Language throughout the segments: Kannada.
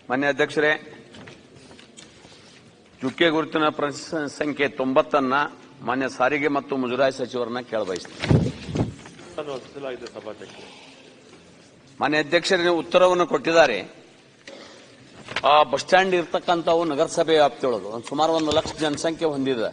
ಮಾನ್ಯ ಅಧ್ಯಕ್ಷರೇ, ಚುಕ್ಕೆ ಗುರುತಿನ ಸಂಖ್ಯೆ 90 ಮಾನ್ಯ ಸಾರಿಗೆ ಮತ್ತು ಮುಜರಾಯಿ ಸಚಿವರನ್ನ ಕೇಳಬಯಸುತ್ತೇನೆ. ಮಾನ್ಯ ಅಧ್ಯಕ್ಷರೇ, ನೀವು ಉತ್ತರವನ್ನು ಕೊಟ್ಟಿದ್ದಾರೆ. ಆ ಬಸ್ ಸ್ಟ್ಯಾಂಡ್ ಇರ್ತಕ್ಕಂಥವು ನಗರಸಭೆ ವ್ಯಾಪ್ತಿಯೊಳಗೆ ಸುಮಾರು 1 ಲಕ್ಷ ಜನಸಂಖ್ಯೆ ಹೊಂದಿದೆ.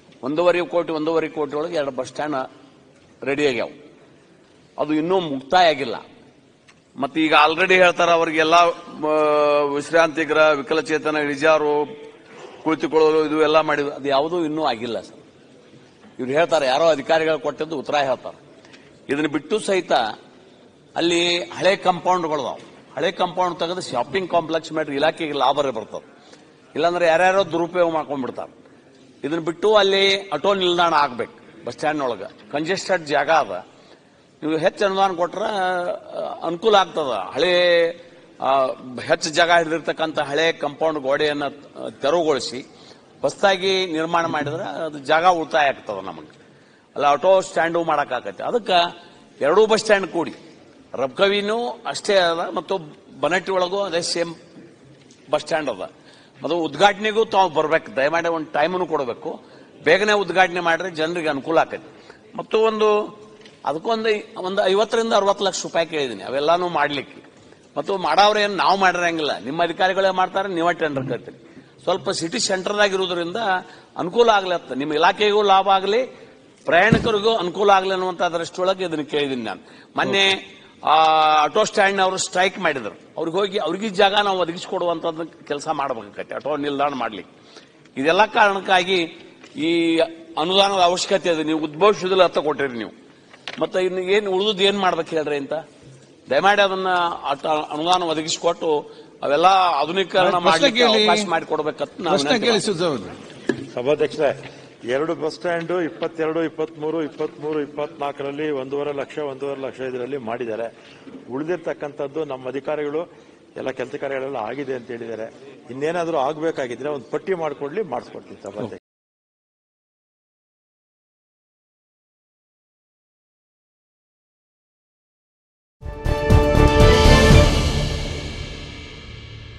1.25 ಕೋಟಿ ಒಳಗೆ 2 ಬಸ್ ಸ್ಟ್ಯಾಂಡ್ ರೆಡಿ ಆಗ್ಯಾವ. ಅದು ಇನ್ನೂ ಮುಕ್ತಾಯ ಆಗಿಲ್ಲ. ಮತ್ತೆ ಈಗ ಆಲ್ರೆಡಿ ಹೇಳ್ತಾರೆ ಅವರಿಗೆಲ್ಲ ವಿಶ್ರಾಂತಿ ಗೃಹ, ವಿಕಲಚೇತನ, ಇಳಿಜಾರು, ಕುಳಿತುಕೊಳ್ಳಲು ಇದು ಎಲ್ಲ ಮಾಡಿದ್ರು. ಅದು ಯಾವುದೂ ಇನ್ನೂ ಆಗಿಲ್ಲ ಸರ್. ಇವ್ರು ಹೇಳ್ತಾರೆ, ಯಾರೋ ಅಧಿಕಾರಿಗಳು ಕೊಟ್ಟಿದ್ದು ಉತ್ತರ ಹೇಳ್ತಾರೆ. ಇದನ್ನು ಬಿಟ್ಟು ಸಹಿತ ಅಲ್ಲಿ ಹಳೆ ಕಾಂಪೌಂಡ್ಗಳದಾವು. ಹಳೆ ಕಾಂಪೌಂಡ್ ತೆಗೆದು ಶಾಪಿಂಗ್ ಕಾಂಪ್ಲೆಕ್ಸ್ ಮಾಡಿ ಇಲಾಖೆಗೆ ಲಾಭ ಬರ್ತದೆ. ಇಲ್ಲಾಂದ್ರೆ ಯಾರ್ಯಾರೋ ದುರುಪಯೋಗ ಮಾಡ್ಕೊಂಡ್ಬಿಡ್ತಾರೆ. ಇದನ್ನ ಬಿಟ್ಟು ಅಲ್ಲಿ ಆಟೋ ನಿಲ್ದಾಣ ಆಗ್ಬೇಕು. ಬಸ್ ಸ್ಟ್ಯಾಂಡ್ನೊಳಗೆ ಕಂಜೆಸ್ಟೆಡ್ ಜಾಗ ಅದ. ನೀವು ಹೆಚ್ಚು ಅನುದಾನ ಕೊಟ್ರೆ ಅನುಕೂಲ ಆಗ್ತದ. ಹಳೆ ಹೆಚ್ಚು ಜಾಗ ಹಿಡಿದಿರ್ತಕ್ಕಂಥ ಹಳೆ ಕಾಂಪೌಂಡ್ ಗೋಡೆಯನ್ನು ತೆರವುಗೊಳಿಸಿ ಹೊಸದಾಗಿ ನಿರ್ಮಾಣ ಮಾಡಿದ್ರೆ ಅದು ಜಾಗ ಉಳಿತಾಯ ಆಗ್ತದ ನಮಗೆ. ಅಲ್ಲ ಆಟೋ ಸ್ಟ್ಯಾಂಡು ಮಾಡೋಕ್ಕಾಗತ್ತೆ. ಅದಕ್ಕೆ 2 ಬಸ್ ಸ್ಟ್ಯಾಂಡ್ ಕೂಡಿ ರಬ್ಕವಿನೂ ಅಷ್ಟೇ ಅದ ಮತ್ತು ಬನಟ್ಟಿ ಒಳಗೂ ಅದೇ ಸೇಮ್ ಬಸ್ ಸ್ಟ್ಯಾಂಡ್ ಅದ. ಅದು ಉದ್ಘಾಟನೆಗೂ ತಾವು ಬರ್ಬೇಕು. ದಯಮಾಡಿ ಒಂದು ಟೈಮನ್ನು ಕೊಡಬೇಕು. ಬೇಗನೆ ಉದ್ಘಾಟನೆ ಮಾಡಿದ್ರೆ ಜನರಿಗೆ ಅನುಕೂಲ ಆಕೈತಿ. ಮತ್ತು ಅದಕ್ಕೊಂದು 50 ರಿಂದ 60 ಲಕ್ಷ ರೂಪಾಯಿ ಕೇಳಿದ್ದೀನಿ ಅವೆಲ್ಲಾನು ಮಾಡ್ಲಿಕ್ಕೆ. ಮತ್ತು ಮಾಡವ್ರೇನು ನಾವು ಮಾಡಿರಂಗಿಲ್ಲ. ನಿಮ್ಮ ಅಧಿಕಾರಿಗಳೇ ಮಾಡ್ತಾರೆ, ನೀವೇ ಟೆಂಡರ್ ಕರ್ತೀರಿ. ಸ್ವಲ್ಪ ಸಿಟಿ ಸೆಂಟರ್ದಾಗಿರೋದ್ರಿಂದ ಅನುಕೂಲ ಆಗ್ಲತ್ತ. ನಿಮ್ಮ ಇಲಾಖೆಗೂ ಲಾಭ ಆಗಲಿ, ಪ್ರಯಾಣಿಕರಿಗೂ ಅನುಕೂಲ ಆಗಲಿ ಅನ್ನುವಂಥ ದೃಷ್ಟಿಯೊಳಗೆ ಇದನ್ನು ಕೇಳಿದ್ದೀನಿ ನಾನು. ಮೊನ್ನೆ ಆಟೋ ಸ್ಟ್ಯಾಂಡ್ ಅವರು ಸ್ಟ್ರೈಕ್ ಮಾಡಿದ್ರು. ಅವ್ರಿಗೆ ಹೋಗಿ ಅವ್ರಿಗೆ ಜಾಗ ನಾವು ಒದಗಿಸಿಕೊಡುವಂಥದ್ದು ಕೆಲಸ ಮಾಡಬೇಕಾಗತ್ತೆ, ಆಟೋ ನಿಲ್ದಾಣ ಮಾಡ್ಲಿಕ್ಕೆ. ಇದೆಲ್ಲ ಕಾರಣಕ್ಕಾಗಿ ಈ ಅನುದಾನದ ಅವಶ್ಯಕತೆ ಇದೆ. ನೀವು ಉದ್ಭವಿಸೋದಿಲ್ಲ ಅಂತ ಕೊಟ್ಟಿರಿ ನೀವು. ಮತ್ತೆ ಇನ್ನು ಏನು ಉಳಿದು ಏನ್ ಮಾಡ್ಬೇಕು ಹೇಳ್ರಿ ಅಂತ ದಯಮಾಡಿ ಅದನ್ನ ಅನುದಾನ ಒದಗಿಸಿಕೊಟ್ಟು ಅವೆಲ್ಲ ಆಧುನೀಕರಣ ಮಾಡಲಿಕ್ಕೆ ಅವಕಾಶ ಮಾಡಿಕೊಡ್ಬೇಕಂತ ಸಭಾಧ್ಯಕ್ಷರೇ, 2 ಬಸ್ ಸ್ಟ್ಯಾಂಡ್ 22, 23, 23, 24ರಲ್ಲಿ 1.5 ಲಕ್ಷ ಇದರಲ್ಲಿ ಮಾಡಿದ್ದಾರೆ. ಉಳಿದಿರ್ತಕ್ಕಂಥದ್ದು ನಮ್ಮ ಅಧಿಕಾರಿಗಳು ಎಲ್ಲ ಕೆಲಸ ಕಾರ್ಯಗಳೆಲ್ಲ ಆಗಿದೆ ಅಂತ ಹೇಳಿದ್ದಾರೆ. ಇನ್ನೇನಾದ್ರೂ ಆಗಬೇಕಾಗಿದ್ರೆ ಒಂದು ಪಟ್ಟಿ ಮಾಡಿಕೊಡ್ಲಿ, ಮಾಡಿಸ್ಕೊಡ್ತೀವಿ ಸಭಾಧ್ಯಕ್ಷ.